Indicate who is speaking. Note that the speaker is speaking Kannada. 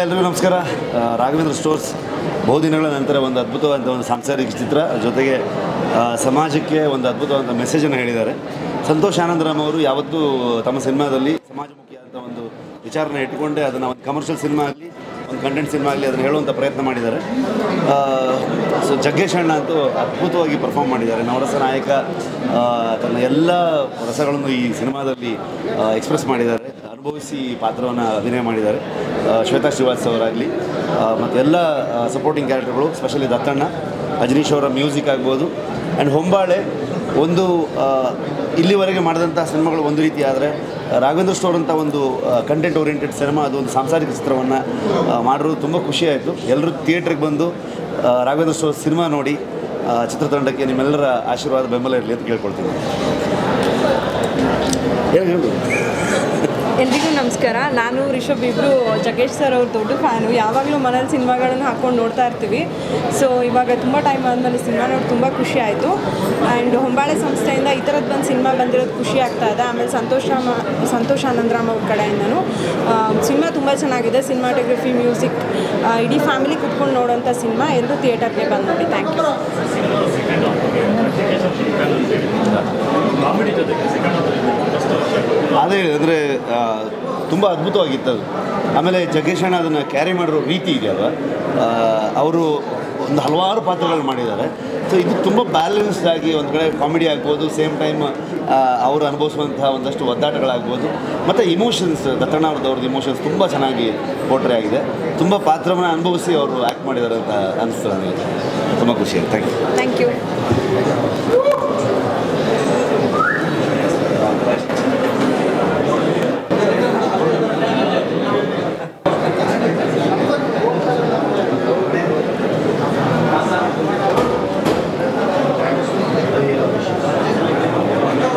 Speaker 1: ಎಲ್ಲರಿಗೂ ನಮಸ್ಕಾರ. ರಾಘವೇಂದ್ರ ಸ್ಟೋರ್ಸ್ ಬಹುದಿನಗಳ ನಂತರ ಒಂದು ಅದ್ಭುತವಾದ ಒಂದು ಸಾಂಸಾರಿಕ ಚಿತ್ರ, ಜೊತೆಗೆ ಸಮಾಜಕ್ಕೆ ಒಂದು ಅದ್ಭುತವಾದ ಮೆಸೇಜನ್ನು ಹೇಳಿದ್ದಾರೆ. ಸಂತೋಷ್ ಆನಂದರಾಮ್ ಅವರು ಯಾವತ್ತೂ ತಮ್ಮ ಸಿನಿಮಾದಲ್ಲಿ ಸಮಾಜಮುಖಿಯಾದ ಒಂದು ವಿಚಾರನ ಇಟ್ಟುಕೊಂಡೇ ಅದನ್ನು ಒಂದು ಕಮರ್ಷಿಯಲ್ ಸಿನಿಮಾ ಆಗಲಿ, ಒಂದು ಕಂಟೆಂಟ್ ಸಿನಿಮಾ ಆಗಲಿ ಅದನ್ನು ಹೇಳುವಂಥ ಪ್ರಯತ್ನ ಮಾಡಿದ್ದಾರೆ. ಸೊ ಜಗ್ಗೇಶ್ ಅಣ್ಣ ಅಂತೂ ಅದ್ಭುತವಾಗಿ ಪರ್ಫಾರ್ಮ್ ಮಾಡಿದ್ದಾರೆ. ನವರಸ ನಾಯಕ ತನ್ನ ಎಲ್ಲ ರಸಗಳನ್ನು ಈ ಸಿನಿಮಾದಲ್ಲಿ ಎಕ್ಸ್ಪ್ರೆಸ್ ಮಾಡಿದ್ದಾರೆ. ಅನುಭವಿಸಿ ಪಾತ್ರವನ್ನು ಅಭಿನಯ ಮಾಡಿದ್ದಾರೆ. ಶ್ವೇತಾ ಶ್ರೀವಾಸ್ ಅವರಾಗಲಿ ಮತ್ತು ಎಲ್ಲ ಸಪೋರ್ಟಿಂಗ್ ಕ್ಯಾರೆಕ್ಟರ್ಗಳು, ಸ್ಪೆಷಲಿ ದತ್ತಣ್ಣ, ಅಜನೀಶ್ ಅವರ ಮ್ಯೂಸಿಕ್ ಆಗ್ಬೋದು. ಆ್ಯಂಡ್ ಹೊಂಬಾಳೆ ಒಂದು ಇಲ್ಲಿವರೆಗೆ ಮಾಡಿದಂಥ ಸಿನಿಮಾಗಳು ಒಂದು ರೀತಿ ಆದರೆ ರಾಘವೇಂದ್ರ ಸ್ಟೋರ್ ಅಂತ ಒಂದು ಕಂಟೆಂಟ್ ಓರಿಯೆಂಟೆಡ್ ಸಿನಿಮಾ, ಅದು ಒಂದು ಸಾಂಸಾರಿಕ ಚಿತ್ರವನ್ನು ಮಾಡಿರೋದು ತುಂಬ ಖುಷಿಯಾಯಿತು. ಎಲ್ಲರೂ ಥಿಯೇಟ್ರಿಗೆ ಬಂದು ರಾಘವೇಂದ್ರ ಸ್ಟೋರ್ ಸಿನಿಮಾ ನೋಡಿ ಚಿತ್ರತಂಡಕ್ಕೆ ನಿಮ್ಮೆಲ್ಲರ ಆಶೀರ್ವಾದ ಬೆಂಬಲ ಇರಲಿ ಅಂತ ಕೇಳ್ಕೊಳ್ತೀನಿ.
Speaker 2: ಎಲ್ರಿಗೂ ನಮಸ್ಕಾರ. ನಾನು ರಿಷಬ್ ಇಬ್ಬರು ಜಗ್ಗೇಶ್ ಸರ್ ಅವ್ರ ದೊಡ್ಡ ಫ್ಯಾನು. ಯಾವಾಗಲೂ ಮನೇಲಿ ಸಿನಿಮಾಗಳನ್ನು ಹಾಕ್ಕೊಂಡು ನೋಡ್ತಾ ಇರ್ತೀವಿ. ಸೊ ಇವಾಗ ತುಂಬ ಟೈಮ್ ಆದಮೇಲೆ ಸಿನಿಮಾ ನೋಡಿ ತುಂಬ ಖುಷಿ ಆಯಿತು. ಆ್ಯಂಡ್ ಹೊಂಬಾಳೆ ಸಂಸ್ಥೆಯಿಂದ ಈ ಥರದ್ದು ಬಂದು ಸಿನಿಮಾ ಬಂದಿರೋದು ಖುಷಿ ಆಗ್ತಾ ಇದೆ. ಆಮೇಲೆ ಸಂತೋಷ್ ಆನಂದರಾಮ್ ಅವ್ರ ಕಡೆಯಿಂದನೂ ಸಿನಿಮಾ ತುಂಬ ಚೆನ್ನಾಗಿದೆ. ಸಿನಿಮಾಟೋಗ್ರಫಿ, ಮ್ಯೂಸಿಕ್, ಇಡೀ ಫ್ಯಾಮಿಲಿ ಕುತ್ಕೊಂಡು ನೋಡೋಂಥ ಸಿನಿಮಾ. ಎಲ್ಲರೂ ಥಿಯೇಟರ್ಗೆ ಬಂದು ನೋಡಿ. Thank you.
Speaker 1: ಅದೇ ಅಂದರೆ ತುಂಬ ಅದ್ಭುತವಾಗಿತ್ತು ಅದು. ಆಮೇಲೆ ಜಗ್ಗೇಶ್ ಅಣ್ಣ ಅದನ್ನು ಕ್ಯಾರಿ ಮಾಡಿರೋ ರೀತಿ ಇದೆಯಲ್ವ, ಅವರು ಒಂದು ಹಲವಾರು ಪಾತ್ರಗಳು ಮಾಡಿದ್ದಾರೆ. ಸೊ ಇದು ತುಂಬ ಬ್ಯಾಲೆನ್ಸ್ಡ್ ಆಗಿ ಒಂದು ಕಡೆ ಕಾಮಿಡಿ ಆಗ್ಬೋದು, ಸೇಮ್ ಟೈಮ್ ಅವರು ಅನುಭವಿಸುವಂಥ ಒಂದಷ್ಟು ಒದ್ದಾಟಗಳಾಗ್ಬೋದು, ಮತ್ತು ಇಮೋಷನ್ಸ್, ದತ್ತಣ್ಣ ಅವ್ರದ್ದು ಇಮೋಷನ್ಸ್ ತುಂಬ ಚೆನ್ನಾಗಿ ಪೋರ್ಟ್ರೇ ಆಗಿದೆ. ತುಂಬ ಪಾತ್ರವನ್ನು ಅನುಭವಿಸಿ ಅವರು ಆ್ಯಕ್ಟ್ ಮಾಡಿದ್ದಾರೆ ಅಂತ ಅನಿಸ್ತು ನನಗೆ. ತುಂಬ ಖುಷಿಯಾಗಿದೆ. Thank you.